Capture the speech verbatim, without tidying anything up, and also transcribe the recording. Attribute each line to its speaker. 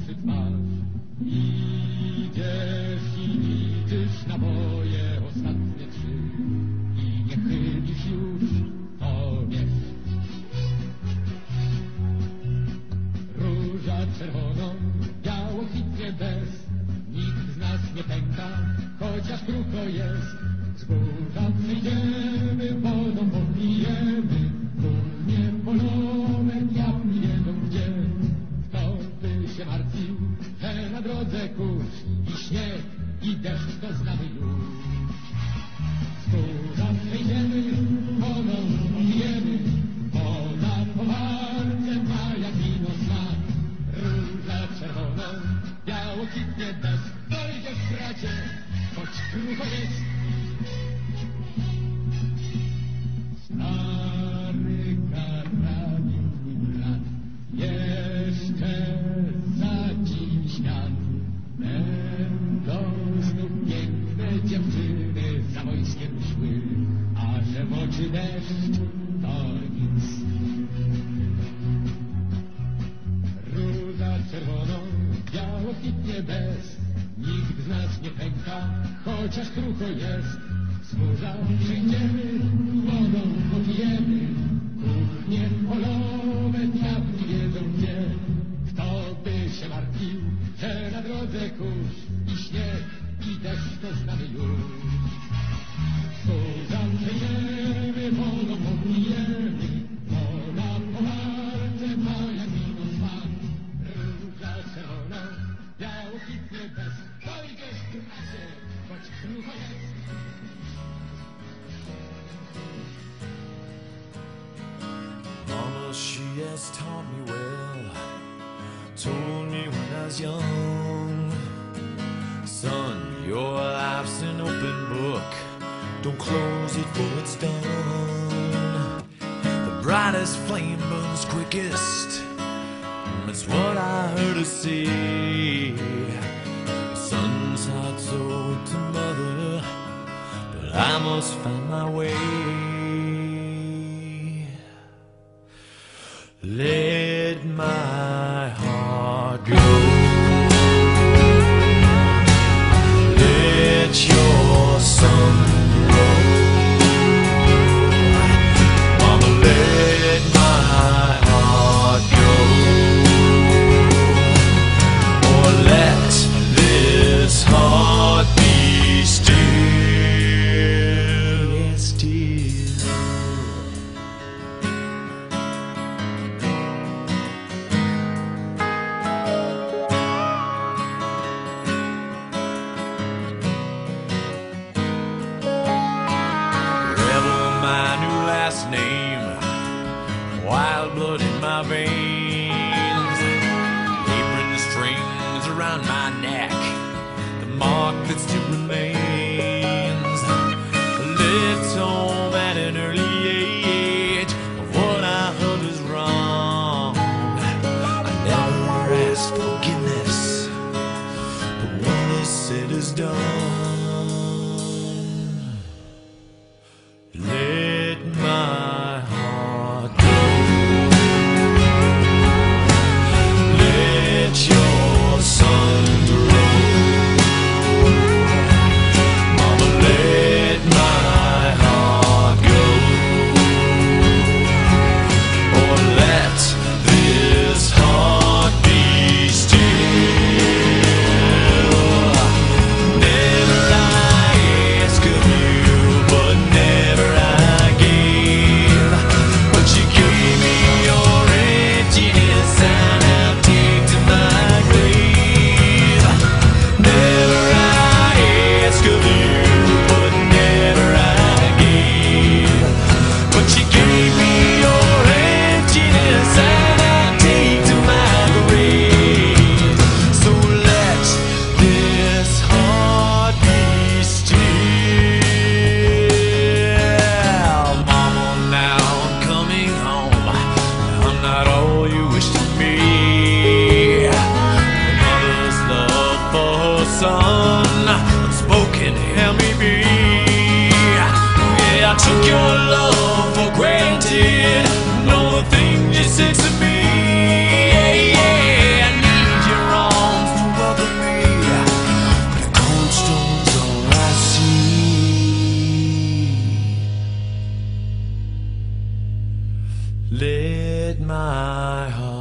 Speaker 1: uszy twarz. Idziesz i liczysz naboje ostatnie trzy i nie chylisz już, to wiesz. Róża czerwoną, białokitnie bez, nikt z nas nie pęka, chociaż krucho jest. Wzgórza przejdziemy, wodą popijemy, górnie polowe diabli wiedzą gdzie. Kto by się martwił, że na drodze kurz i śnieg i deszcz to znamy już. Wzgórza przejdziemy, wodą popijemy, woda po walce ma jak wino smak. Róża czerwoną, białokitnie bez, dojdziesz bracie, choć krucho jest. Stary karabin lat, jeszcze za dzień świat. Będą znów piękne dziewczyny za wojskiem szły, a że w oczy deszcz to nic. Róża czerwoną, białokitnie bez, nikt z nas nie pęka, chociaż krucho jest. Wzgórza przyjdziemy, wodą popijemy, kuchnie polowe diabli wiedzą gdzie. Kto by się martwił, że na drodze kurz i śnieg i deszcz to znamy już. Wzgórza przyjdziemy, wodą popijemy, woda po walce ma jak wino smak. Róża czerwona, białokitnie bez, dojdziesz bracie, choć krucho jest.
Speaker 2: Mama, she has taught me well, told me when I was young, son, your life's an open book, don't close it for it's done. The brightest flame burns quickest, that's what I heard her say. Son's heart's owed to mother, but I must find my way. Let my heart go. Let your sun grow. Mama, let my heart go. Or let this heart be still. Yes, still. Name, wild blood in my veins, apron strings around my neck, the mark that still remains, lived home at an early age of what I heard is wrong. I never asked forgiveness, but what is said is done. Let my heart go. Let your sun grow. Mama, let my heart go. Or let this heart be still. Never I ask of you, but never I give. But you gave me your emptiness, and I'll take to my grave. Never I ask of you, but never I give. But you gave me your emptiness, and I'll take to my grave. So let this heart be still. Mama, now I'm coming home. I'm not all you wish to be. Mother's love for her son, unspoken, help me be. Yeah, I took your love for granted, know the things you said to me. Yeah, yeah, I need your arms. my heart.